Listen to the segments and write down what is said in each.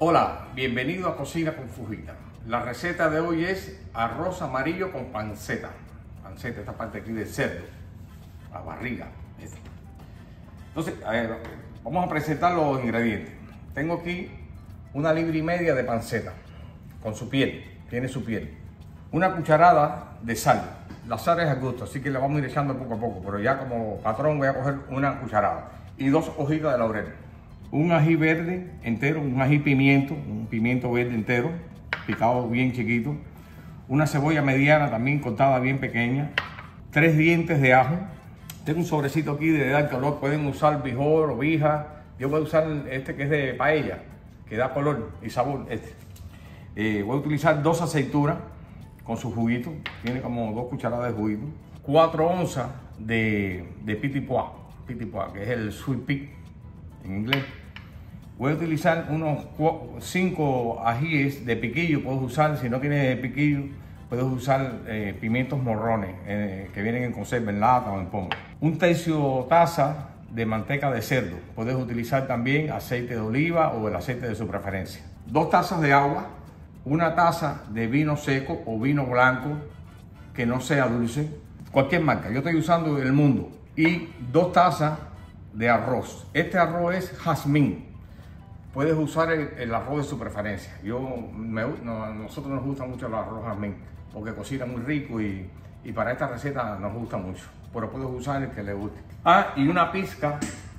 Hola, bienvenido a Cocina con Fujita. La receta de hoy es arroz amarillo con panceta. Panceta, esta parte aquí del cerdo, la barriga. Entonces, vamos a presentar los ingredientes. Tengo aquí 1,5 libras de panceta con su piel, tiene su piel. 1 cucharada de sal. La sal es al gusto, así que la vamos a ir echando poco a poco, pero ya como patrón voy a coger 1 cucharada. Y 2 hojitas de laurel. Un ají verde entero, un ají pimiento, un pimiento verde entero, picado bien chiquito. Una cebolla mediana también cortada bien pequeña. 3 dientes de ajo. Tengo un sobrecito aquí de dar color, pueden usar bijor o vija. Yo voy a usar este que es de paella, que da color y sabor. Voy a utilizar 2 aceitunas con su juguito, tiene como 2 cucharadas de juguito. 4 onzas de petit pois, que es el sweet pea en inglés. Voy a utilizar unos 5 ajíes de piquillo, puedes usar, si no tienes piquillo, puedes usar pimientos morrones que vienen en conserva, en lata o en pomo. 1/3 taza de manteca de cerdo, puedes utilizar también aceite de oliva o el aceite de su preferencia. 2 tazas de agua, 1 taza de vino seco o vino blanco que no sea dulce, cualquier marca, yo estoy usando El Mundo, y 2 tazas de arroz. Este arroz es jazmín. Puedes usar el arroz de su preferencia. Nosotros nos gusta mucho el arroz jazmín porque cocina muy rico y para esta receta nos gusta mucho. Pero puedes usar el que le guste. Y 1 pizca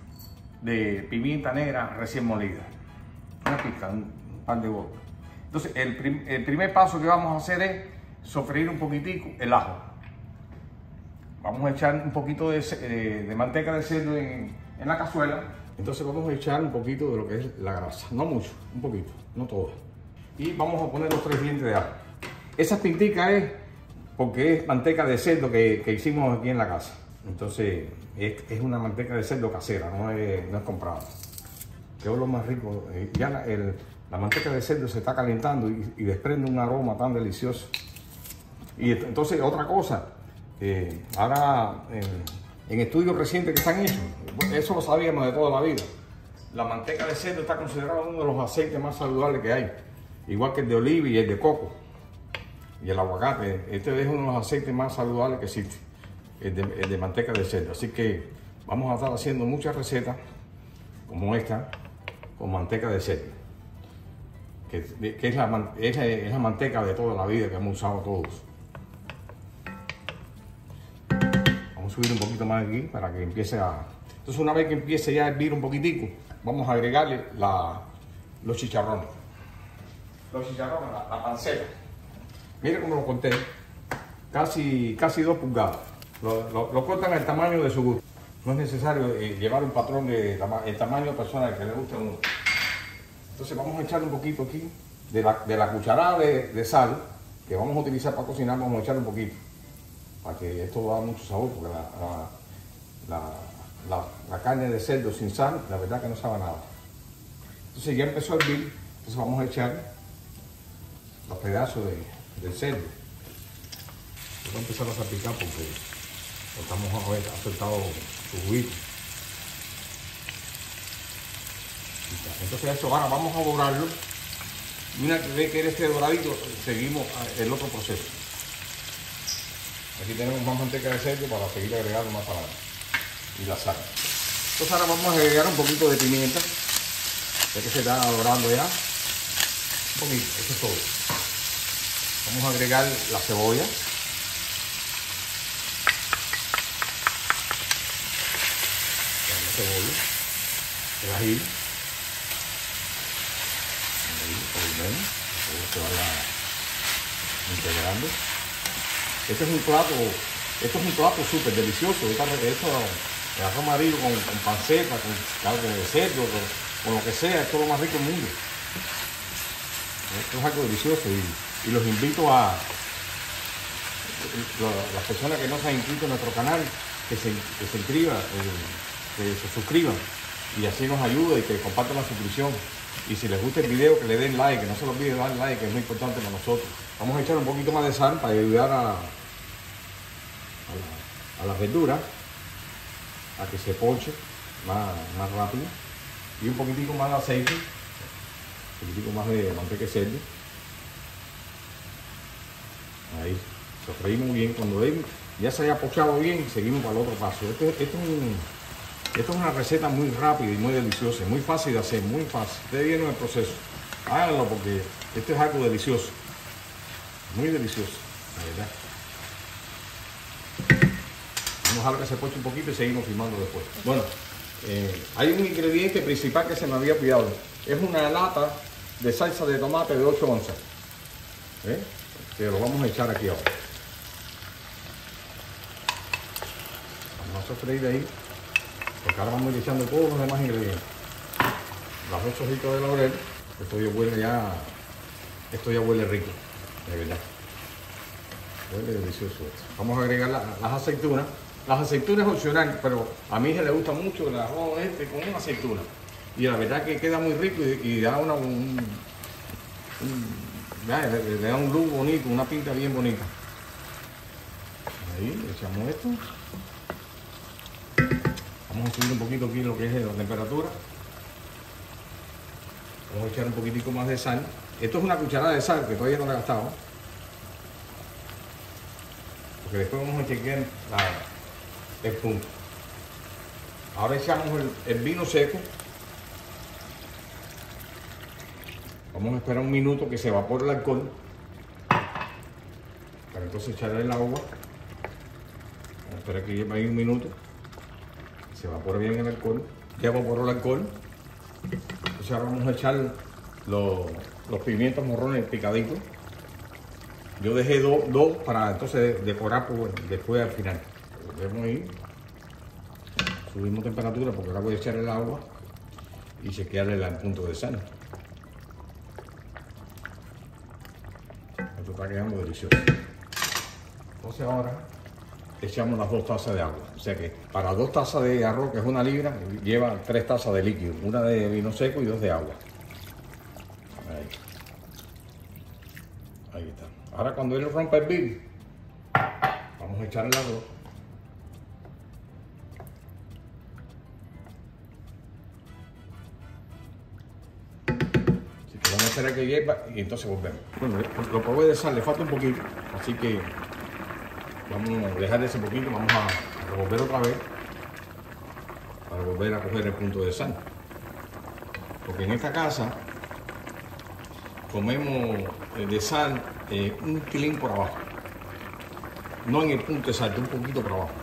de pimienta negra recién molida. 1 pizca, un par de gotas. Entonces, el primer paso que vamos a hacer es sofreír un poquitico el ajo. Vamos a echar un poquito de manteca de cerdo en la cazuela. Entonces vamos a echar un poquito de lo que es la grasa, no mucho, un poquito, no todo. Y vamos a poner los 3 dientes de ajo. Esa pintica es porque es manteca de cerdo que hicimos aquí en la casa. Entonces es una manteca de cerdo casera, no es comprada. Que es lo más rico. Ya la manteca de cerdo se está calentando y desprende un aroma tan delicioso. Y entonces otra cosa, ahora en estudios recientes que están hechos, eso lo sabíamos de toda la vida. La manteca de cerdo está considerada uno de los aceites más saludables que hay, igual que el de oliva y el de coco y el aguacate. Este es uno de los aceites más saludables que existe, el de manteca de cerdo. Así que vamos a estar haciendo muchas recetas como esta con manteca de cerdo, que es la manteca de toda la vida que hemos usado todos. Subir un poquito más aquí para que empiece a... Entonces, una vez que empiece ya a hervir un poquitico, vamos a agregarle los chicharrones. La panceta. Mire cómo lo corté. Casi 2 pulgadas. Lo cortan al tamaño de su gusto. No es necesario llevar un patrón de el tamaño personal que le guste a uno. Entonces vamos a echar un poquito aquí de la cucharada de sal que vamos a utilizar para cocinar. Vamos a echar un poquito, para que esto da mucho sabor, porque la carne de cerdo sin sal, la verdad que no sabe nada. Entonces ya empezó a hervir, entonces vamos a echar los pedazos del cerdo. Voy a empezar a salpicar porque estamos a ver, ha soltado su juguito. Entonces eso, ahora vamos a dorarlo. Y una vez que esté doradito, seguimos el otro proceso. Aquí tenemos más manteca de cerdo para seguir agregando más salada y la sal. Entonces ahora vamos a agregar un poquito de pimienta, ya que se está dorando ya. Un poquito, eso es todo. Vamos a agregar la cebolla. El ají. Todo se vaya integrando. Esto es un plato súper delicioso. Esto, el arroz amarillo con panceta, con carne de cerdo, con lo que sea, esto es lo más rico del mundo. Esto es algo delicioso y los invito a las personas que no se han inscrito en nuestro canal, que se inscriban, que se suscriban y así nos ayuda y que compartan la suscripción. Y si les gusta el video, que le den like, que no se les olvide dar like, que es muy importante para nosotros. Vamos a echar un poquito más de sal para ayudar a las verduras a que se poche más rápido. Y un poquitico más de aceite Un poquitico más de manteca de cerdo. Ahí, sofreímos bien. Cuando ya se haya pochado bien, seguimos para el otro paso. Esto es una receta muy rápida y muy deliciosa, muy fácil de hacer, muy fácil. Ustedes vieron el proceso. Háganlo porque esto es algo delicioso. Muy delicioso, la verdad. Vamos a dejar que se poche un poquito y seguimos filmando después. Bueno, hay un ingrediente principal que se me había olvidado. Es una lata de salsa de tomate de 8 onzas. Que lo vamos a echar aquí ahora. Vamos a sofreír ahí. Porque ahora vamos a ir echando todos los demás ingredientes. Las 2 hojitas de laurel. Esto ya huele rico, de verdad. Huele delicioso esto. Vamos a agregar las aceitunas. Las aceitunas es opcional, pero a mi hija le gusta mucho el arroz con una aceituna. Y la verdad que queda muy rico y da le da un look bonito, una pinta bien bonita. Ahí le echamos esto. Vamos a subir un poquito aquí lo que es la temperatura. Vamos a echar un poquitico más de sal. Esto es una cucharada de sal que todavía no la he gastado. Porque después vamos a chequear el punto. Ahora echamos el vino seco. Vamos a esperar un minuto que se evapore el alcohol. Para entonces echarle el agua. Vamos a esperar que lleve ahí un minuto. Se evapore bien el alcohol. Ya evaporó el alcohol. Entonces ahora vamos a echar los pimientos morrones picaditos. Yo dejé dos para entonces decorar después al final. Vemos ahí. Subimos temperatura porque ahora voy a echar el agua y chequearle el punto de sal. Esto está quedando delicioso. Entonces ahora echamos las 2 tazas de agua. O sea que para 2 tazas de arroz, que es 1 libra, lleva 3 tazas de líquido. 1 de vino seco y 2 de agua. Ahí está. Ahora cuando él rompa el hervir, vamos a echar el arroz. Así que vamos a esperar que hierva y entonces volvemos. Bueno, lo probé de sal, le falta un poquito, así que vamos a dejar ese poquito, vamos a revolver otra vez para volver a coger el punto de sal. Porque en esta casa comemos de sal un tilín por abajo. No en el punto exacto, un poquito por abajo.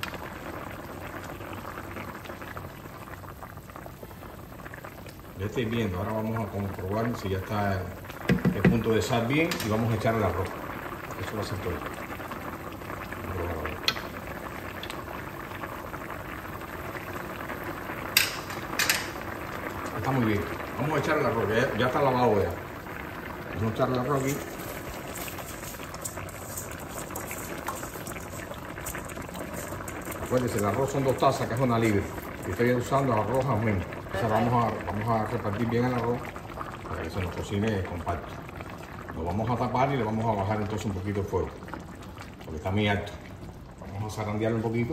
Ya estoy viendo, ahora vamos a comprobar si ya está el punto de sal bien y vamos a echar el arroz. Eso va a ser todo. Está muy bien. Vamos a echar el arroz, ya está lavado ya. Vamos a echar el arroz aquí. Acuérdense, el arroz son 2 tazas, que es 1 libra. Y estoy usando arroz aumento. Entonces vamos a repartir bien el arroz para que se nos cocine compacto. Lo vamos a tapar y le vamos a bajar entonces un poquito el fuego, porque está muy alto. Vamos a zarandearlo un poquito.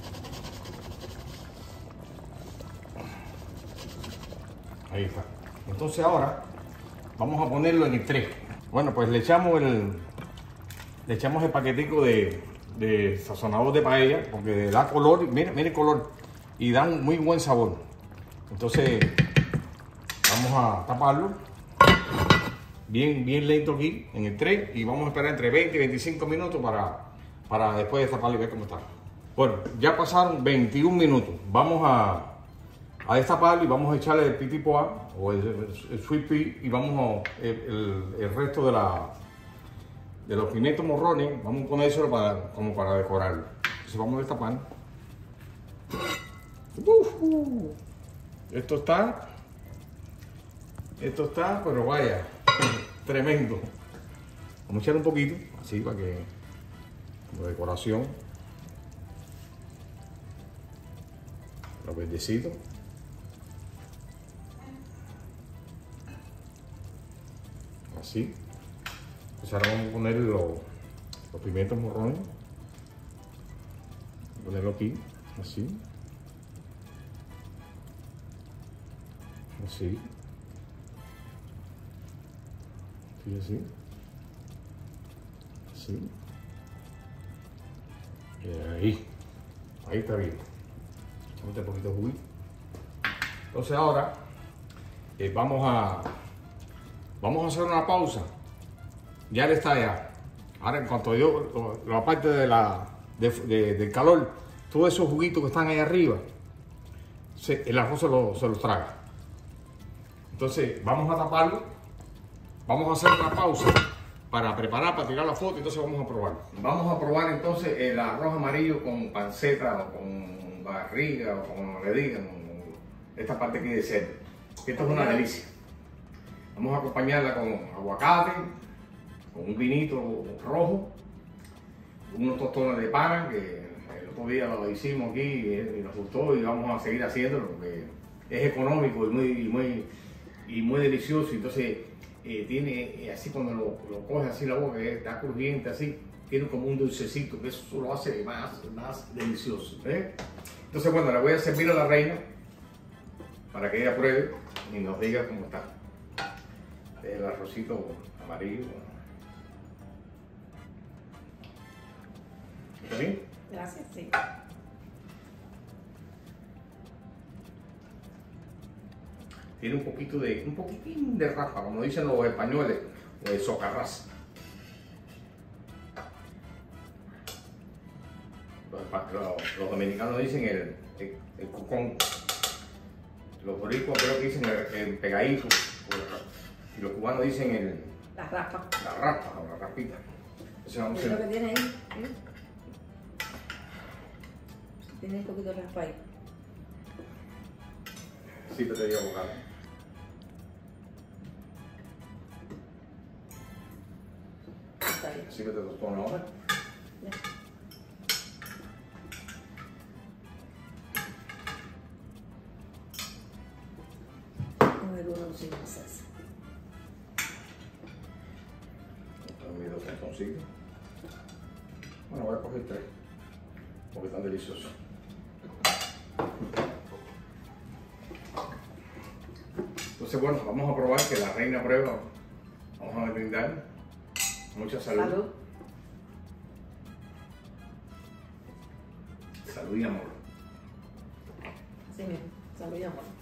Ahí está. Entonces ahora vamos a ponerlo en el tray. Bueno, pues le echamos el paquetico de sazonador de paella, porque da color, mire el color, y da un muy buen sabor. Entonces vamos a taparlo bien lento aquí en el tray y vamos a esperar entre 20 y 25 minutos para después destaparlo y ver cómo está. Bueno, ya pasaron 21 minutos. Vamos a destaparlo y vamos a echarle el petit pois o el sweet pea y vamos el resto de los pimientos morrones, vamos a ponérselo como para decorarlo. Entonces vamos a destapar. Esto está, pero vaya, tremendo. Vamos a echar un poquito, así para que, como decoración, los verdecitos. Así. Entonces ahora vamos a poner los pimientos morrones. Vamos a ponerlo aquí, así. Así. Fíjense. Sí. Ahí está bien. Echamos un poquito de juguito. Entonces ahora vamos a hacer una pausa. Ya él está allá. Ahora en cuanto yo, la parte del calor, todos esos juguitos que están ahí arriba, el arroz se los traga. Entonces vamos a taparlo, vamos a hacer una pausa para preparar, para tirar la foto, entonces vamos a probar. Vamos a probar entonces el arroz amarillo con panceta o con barriga o como le digan, esta parte aquí de cerdo. Esto es una delicia. Vamos a acompañarla con aguacate, con un vinito rojo, unos tostones de pana que el otro día lo hicimos aquí y nos gustó y vamos a seguir haciéndolo porque es económico y muy delicioso. Entonces tiene así cuando lo coges así la boca, que está crujiente así, tiene como un dulcecito que eso lo hace más delicioso. Entonces bueno, le voy a servir a la reina para que ella pruebe y nos diga cómo está el arrocito amarillo. ¿Está bien? Gracias, sí. Tiene un poquitín de raspa, como dicen los españoles, de socarrasa. Los dominicanos dicen el cocón. Los boricuas creo que dicen el pegadito. Y los cubanos dicen la raspa. La raspa o la raspita. Entonces vamos a hacer. Lo que tiene ahí. ¿Sí? Tiene un poquito de raspa ahí. Sí, te digo abogado. Está bien. Así que te tostó, ¿no? Bueno, ya. A ver, uno sin salsa. Mis dos tostoncitos. Bueno, voy a coger 3 porque están deliciosos. Entonces, bueno, vamos a probar que la reina prueba. Vamos a brindar. Mucha salud. Salud. Salud y amor. Así mismo. Salud y amor.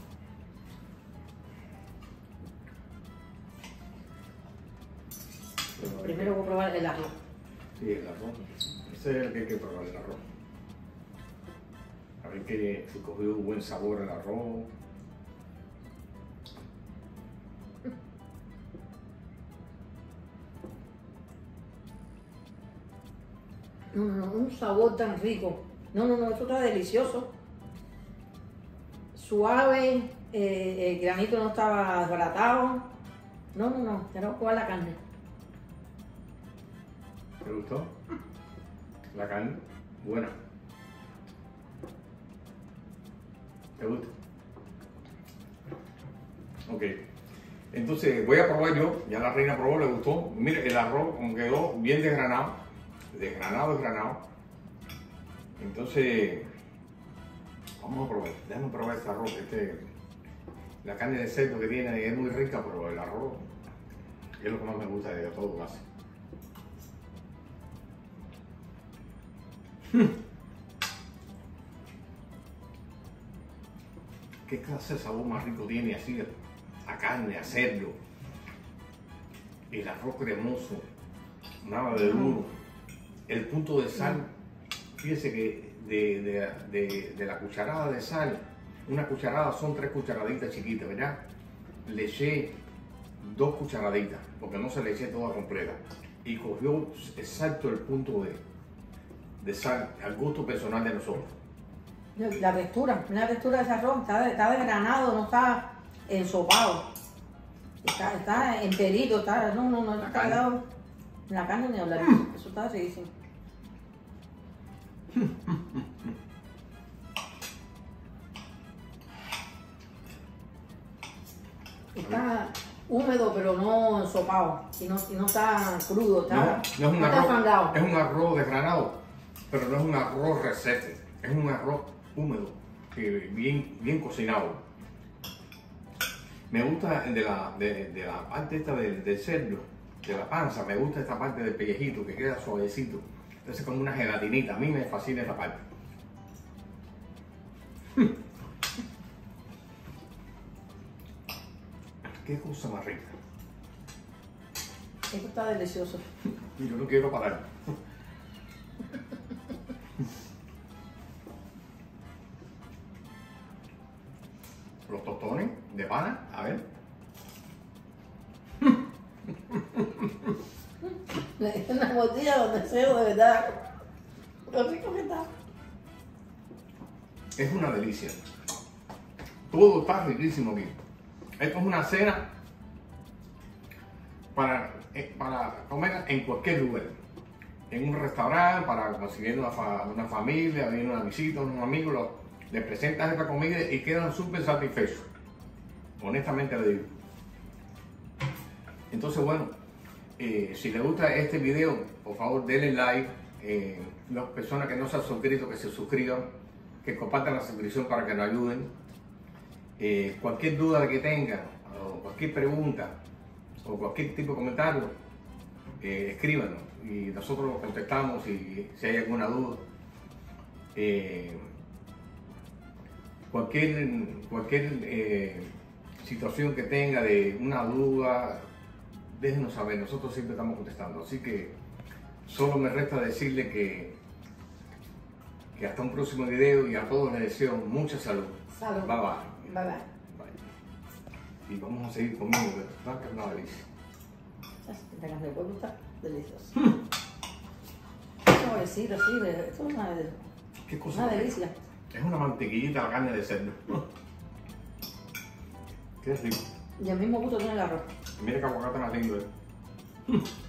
Primero voy a probar el arroz. Sí, el arroz. Ese es el que hay que probar, el arroz. A ver que si cogió buen sabor el arroz. No, un sabor tan rico. No, esto está delicioso. Suave, el granito no estaba desbaratado. No, quiero probar la carne. ¿Te gustó? La carne, buena. ¿Te gusta? Ok. Entonces voy a probar yo. Ya la reina probó, le gustó. Mire, el arroz como quedó bien desgranado. Desgranado. Entonces, vamos a probar. Déjame probar este arroz. La carne de cerdo que tiene es muy rica, pero el arroz es lo que más me gusta de todo casi. ¿Qué clase de sabor más rico tiene así? A carne, a cerdo. El arroz cremoso. Nada de duro. El punto de sal. Fíjese que de la cucharada de sal, una cucharada son 3 cucharaditas chiquitas, ¿verdad? Le eché 2 cucharaditas, porque no se le eché toda completa. Y cogió exacto el punto de sal al gusto personal de nosotros. La textura de ese arroz está desgranado, no está ensopado. Está enterito, no está quedado. La carne ni hablar, eso está riquísimo. Está húmedo pero no ensopado y no está crudo, está fangado. Es un arroz desgranado, pero no es un arroz reseco, es un arroz húmedo, bien cocinado. Me gusta de la parte esta del cerdo, de la panza, me gusta esta parte del pellejito que queda suavecito. Entonces como una gelatinita, a mí me fascina esa parte. Qué cosa más rica. Esto está delicioso. Yo no quiero parar. Los tostones de pana, a ver. Le di una mordida con deseo de verdad. Lo rico que está. Es una delicia. Todo está riquísimo aquí. Esto es una cena para comer en cualquier lugar. En un restaurante, para conseguir una familia, viene una visita, un amigo, le presentas esta comida y quedan súper satisfechos. Honestamente le digo. Entonces, bueno, si les gusta este video, por favor denle like. Las personas que no se han suscrito, que se suscriban, que compartan la suscripción para que nos ayuden. Cualquier duda que tengan, o cualquier pregunta, o cualquier tipo de comentario, escríbanos y nosotros los contestamos si hay alguna duda. Cualquier situación que tenga de una duda, déjenos saber, nosotros siempre estamos contestando. Así que solo me resta decirle que hasta un próximo video y a todos les deseo mucha salud. Salud. Bye bye. Bye bye. Y vamos a seguir comiendo, que está una delicia. Esta carne de pueblo está deliciosa. Suavecito, sí, esto es ¿Qué cosa? una delicia. Es una mantequillita la carne de cerdo. Qué rico. Y el mismo gusto tiene el arroz. Mira que aguacate más lindo.